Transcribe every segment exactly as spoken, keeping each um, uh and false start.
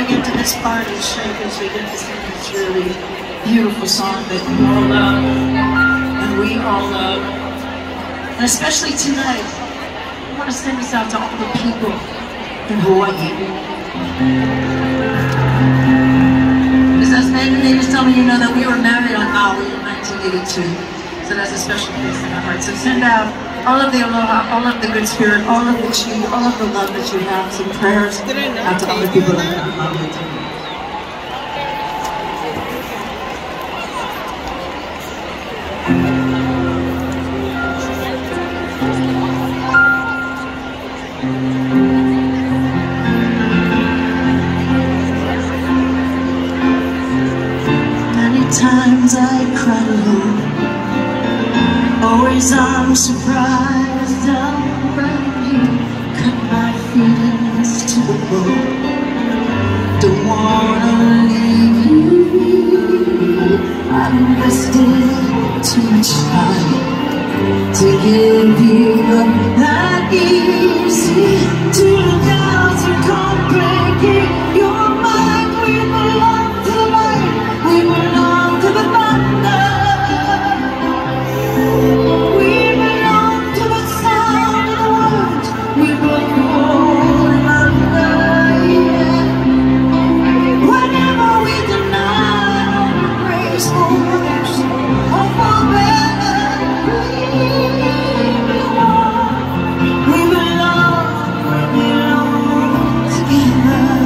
get to this part of the show because we get to sing this really beautiful song that you all love, and we all love. And especially tonight, I want to send this out to all the people in Hawaii. Because as Nate and Nate is telling you, know that we were married on Maui in nineteen eighty-two. So that's a special place in our heart. So send out all of the aloha, all of the good spirit, all of the chi, all of the love that you have, some prayers out to all the people that are on Maui tonight. Many times I cried alone. Always I'm surprised how you cut my feelings to the bone. Don't wanna leave you. I've invested too much time to give you up that easy. To look out and complicate your mind. We belong to the light, we belong to the thunder. We belong to the sound of the world. We both hold under, yeah. Whenever we deny our graceful works of our better, we belong, we belong together.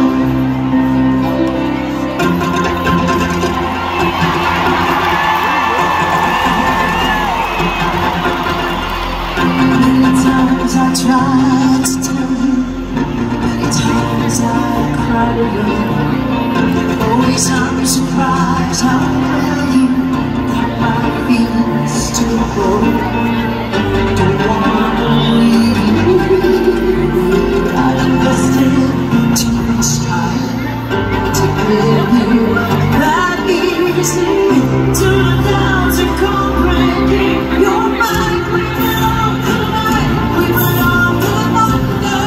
I tried to tell you, many times I cried alone. Always I'm surprised how well you got my feelings to go. Don't wanna leave you. I've invested too much time to give you that easy. To look down to comprehend your mind. We belong to life. We belong to the thunder.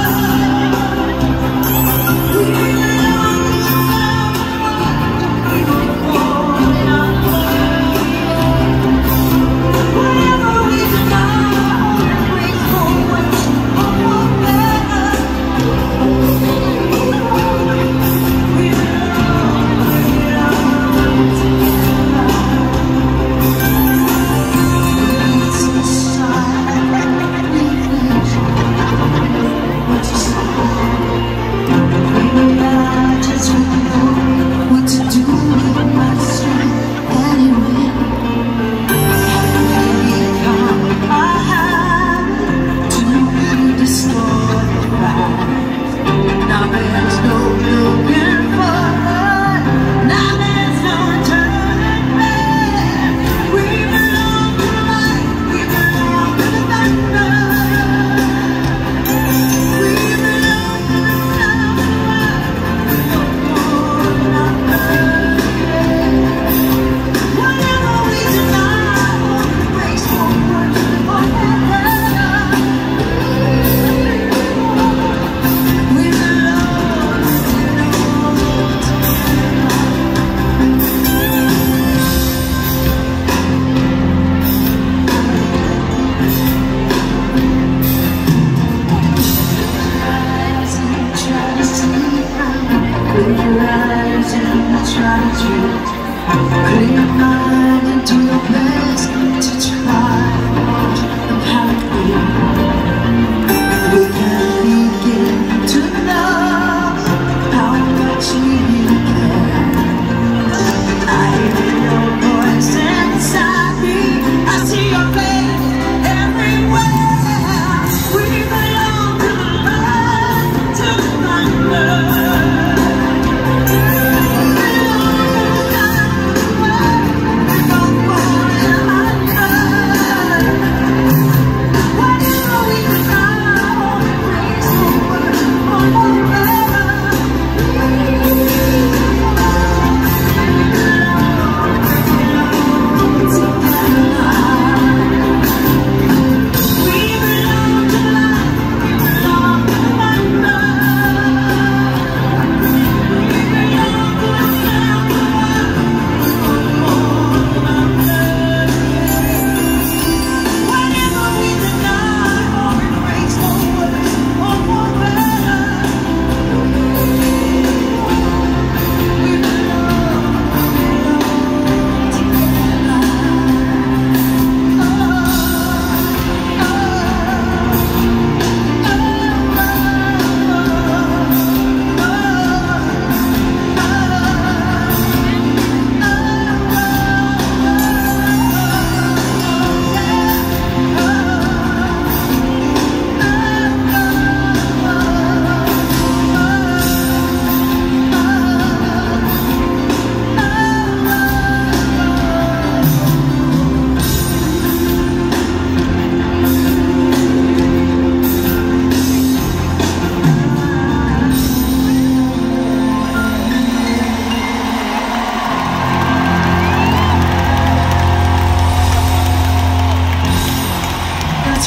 We belong to the sound. We will fall under. Whenever we deny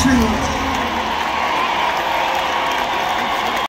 true.